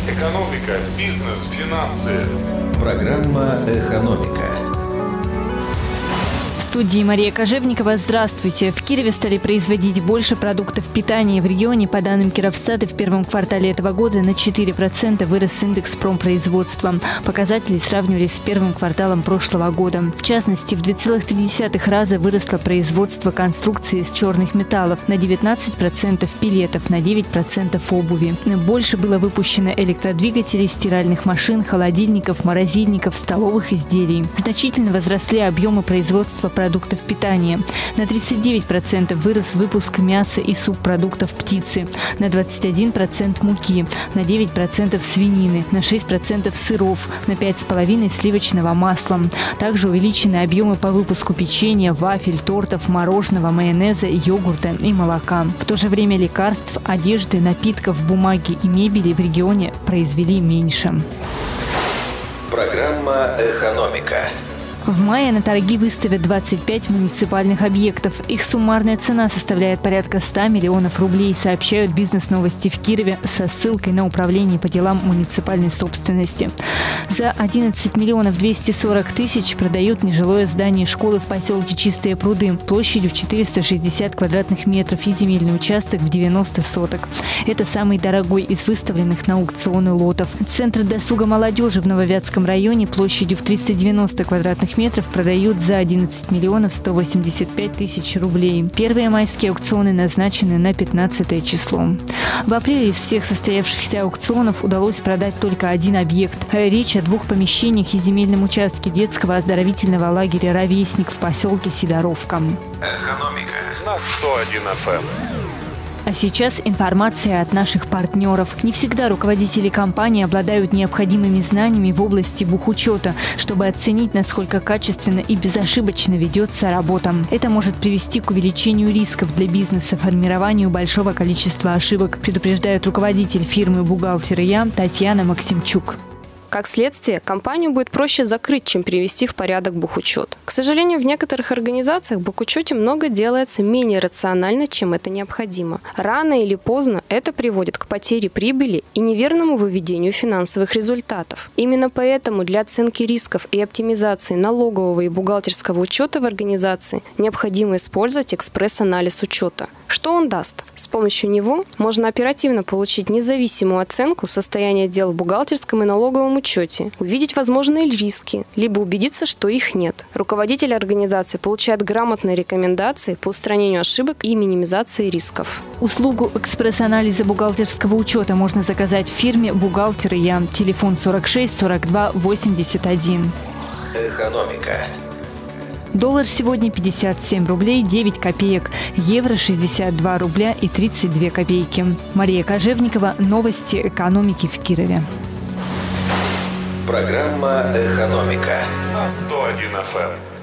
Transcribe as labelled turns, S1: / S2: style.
S1: Экономика, бизнес, финансы.
S2: Программа «Экономика».
S3: В студии Мария Кожевникова. Здравствуйте. В Кирове стали производить больше продуктов питания. В регионе, по данным Кировстата, в первом квартале этого года на 4% вырос индекс промпроизводства. Показатели сравнивались с первым кварталом прошлого года. В частности, в 2,3 раза выросло производство конструкции из черных металлов, на 19% пилетов, на 9% обуви. Больше было выпущено электродвигателей, стиральных машин, холодильников, морозильников, столовых изделий. Значительно возросли объемы производства продуктов питания. На 39% вырос выпуск мяса и субпродуктов птицы, на 21% муки, на 9% свинины, на 6% сыров, на 5,5% сливочного масла. Также увеличены объемы по выпуску печенья, вафель, тортов, мороженого, майонеза, йогурта и молока. В то же время лекарств, одежды, напитков, бумаги и мебели в регионе произвели меньше.
S2: Программа «Экономика».
S3: В мае на торги выставят 25 муниципальных объектов. Их суммарная цена составляет порядка 100 миллионов рублей, сообщают «Бизнес-новости» в Кирове со ссылкой на Управление по делам муниципальной собственности. За 11 миллионов 240 тысяч продают нежилое здание школы в поселке Чистые пруды площадью в 460 квадратных метров и земельный участок в 90 соток. Это самый дорогой из выставленных на аукционы лотов. Центр досуга молодежи в Нововятском районе площадью в 390 квадратных метров продают за 11 миллионов 185 тысяч рублей. Первые майские аукционы назначены на 15 число. В апреле из всех состоявшихся аукционов удалось продать только один объект. Речь о 2 помещениях и земельном участке детского оздоровительного лагеря «Ровесник» в поселке Сидоровка.
S1: Экономика на 101 FM.
S3: А сейчас информация от наших партнеров. Не всегда руководители компании обладают необходимыми знаниями в области бухучета, чтобы оценить, насколько качественно и безошибочно ведется работа. Это может привести к увеличению рисков для бизнеса, формированию большого количества ошибок, предупреждает руководитель фирмы «Бухгалтер и я» Татьяна Максимчук.
S4: Как следствие, компанию будет проще закрыть, чем привести в порядок бухучет. К сожалению, в некоторых организациях в бухучете много делается менее рационально, чем это необходимо. Рано или поздно это приводит к потере прибыли и неверному выведению финансовых результатов. Именно поэтому для оценки рисков и оптимизации налогового и бухгалтерского учета в организации необходимо использовать экспресс-анализ учета. Что он даст? С помощью него можно оперативно получить независимую оценку состояния дел в бухгалтерском и налоговом учете, увидеть возможные риски, либо убедиться, что их нет. Руководитель организации получает грамотные рекомендации по устранению ошибок и минимизации рисков.
S3: Услугу экспресс-анализа бухгалтерского учета можно заказать в фирме «Бухгалтер и я». Телефон 46 42 81.
S2: Экономика.
S3: Доллар сегодня 57 рублей 9 копеек, евро 62 рубля и 32 копейки. Мария Кожевникова. Новости экономики в Кирове.
S2: Программа «Экономика»
S1: на 101 FM.